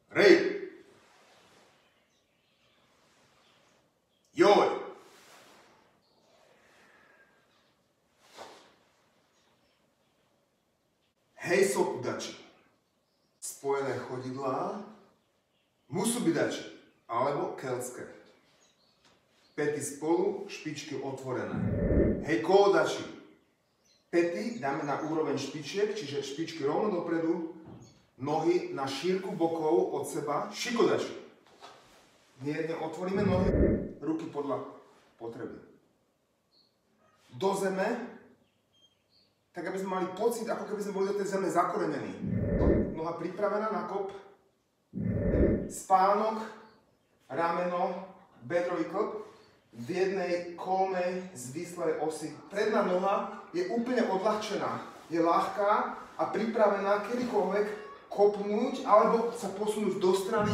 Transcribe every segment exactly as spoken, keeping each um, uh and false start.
Rej. Joj. Hej, sokudači. Spojené chodidlá musú byť dači, alebo keltské. Pety spolu, špičky otvorené. Hej, kódači. Pety dáme na úroveň špičiek, čiže špičky rovno dopredu, nohy na šírku bokov od seba. Šikodači. Mierne otvoríme nohy, ruky podľa potreby. Do zeme, tak aby sme mali pocit, ako keby sme boli do tej zeme zakorenení. Noha pripravená na kop, spánok, rameno, bedrový klb v jednej kolmej zvislej osi. Predná noha je úplne odľahčená, je ľahká a pripravená kedykoľvek kopnúť alebo sa posunúť do strany.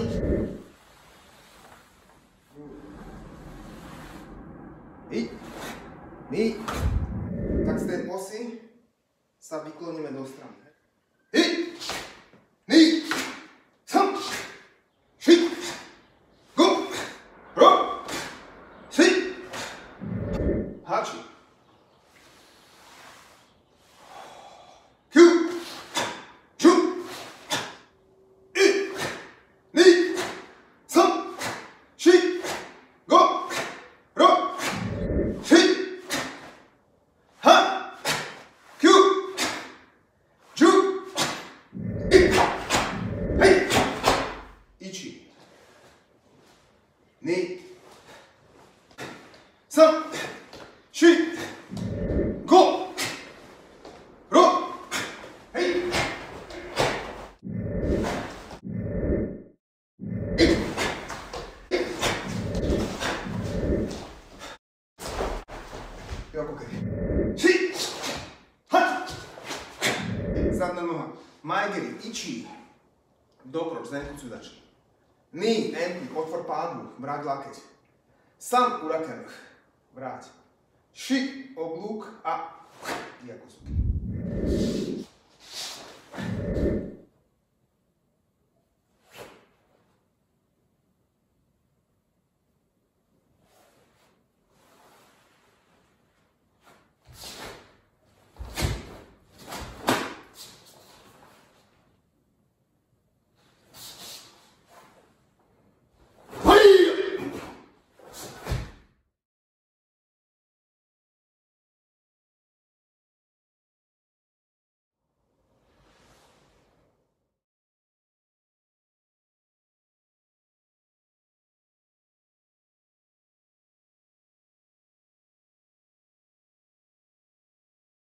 My, my, tak z tej osy sa vykloníme do strany. Hi, ni, sam, ši, go, ro, si, hači. Kju, ču, i, ni, sam, ši, go, ro, si, ha, kju, ču, i, hej, iči, ni, sam, ši, go, ro, hej, i, Jako okej. Si, ha, zadná noha. Majgeri, iči, dokroč, zenkucudači. Ni, empty, otvor pádu, vráť lakeť. Sam, urakenuch, vráť. Ši, oblúk a diakuzuki.